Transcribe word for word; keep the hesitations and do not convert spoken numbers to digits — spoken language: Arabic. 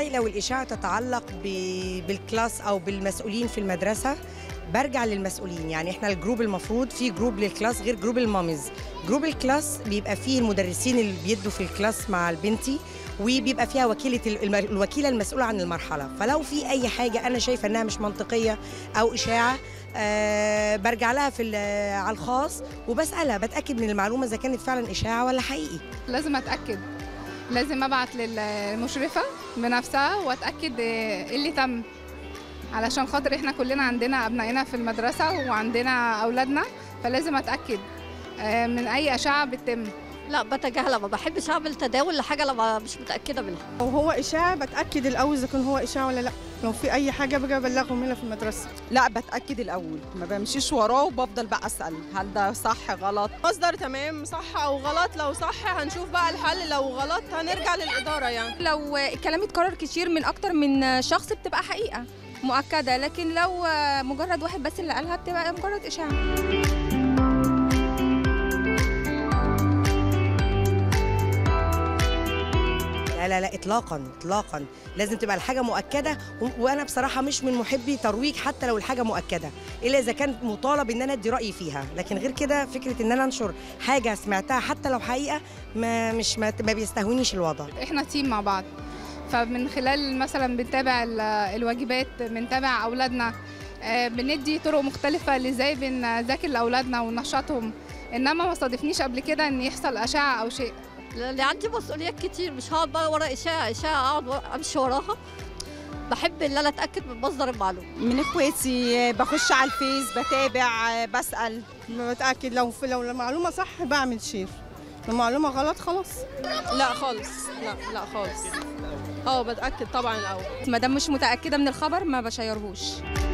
والله لو الإشاعة تتعلق بالكلاس أو بالمسؤولين في المدرسة برجع للمسؤولين. يعني احنا الجروب المفروض في جروب للكلاس غير جروب الماميز. جروب الكلاس بيبقى فيه المدرسين اللي بيدوا في الكلاس مع البنتي، وبيبقى فيها وكيله الوكيله المسؤوله عن المرحله. فلو في اي حاجه انا شايفه انها مش منطقيه او اشاعه أه برجع لها في على الخاص وبسالها، بتاكد من المعلومه اذا كانت فعلا اشاعه ولا حقيقي. لازم اتاكد، لازم ابعت للمشرفه بنفسها واتاكد ايه اللي تم، علشان خاطر احنا كلنا عندنا ابنائنا في المدرسه وعندنا اولادنا، فلازم اتاكد من اي اشاعه بتتم. لا بتجاهلها، ما بحبش اعمل تداول لحاجه لما مش متاكده منها. لو هو اشاعه بتاكد الاول اذا كان هو اشاعه ولا لا. لو في اي حاجه باجي ابلغهم هنا في المدرسه. لا بتاكد الاول، ما بمشيش وراه وبفضل بقى اسال هل ده صح غلط. مصدر تمام صح او غلط، لو صح هنشوف بقى الحل، لو غلط هنرجع للاداره. يعني لو الكلام اتكرر كتير من اكتر من شخص بتبقى حقيقه مؤكده، لكن لو مجرد واحد بس اللي قالها بتبقى مجرد اشاعه. لا لا لا اطلاقا اطلاقا، لازم تبقى الحاجه مؤكده. وانا بصراحه مش من محبي ترويج حتى لو الحاجه مؤكده، الا اذا كان مطالب ان انا ادي رايي فيها. لكن غير كده فكره ان انا انشر حاجه سمعتها حتى لو حقيقه ما مش ما, ما بيستهونيش الوضع. احنا تيم مع بعض، فمن خلال مثلا بنتابع الواجبات، بنتابع اولادنا، بندي طرق مختلفه لازاي بنذاكر لاولادنا وننشطهم. انما ما صادفنيش قبل كده ان يحصل اشاعه او شيء. اللي عندي مسؤوليات كتير، مش هقعد بقى ورا اشاعه اشاعه اقعد امشي وراها. بحب ان انا اتاكد من مصدر المعلومه. من اخواتي بخش على الفيس بتابع بسال، بتاكد لو لو المعلومه صح بعمل شير، لو المعلومه غلط خلاص. لا خالص، لا لا خالص. اه بتاكد طبعا الاول. ما دام مش متاكده من الخبر ما بشيرهوش.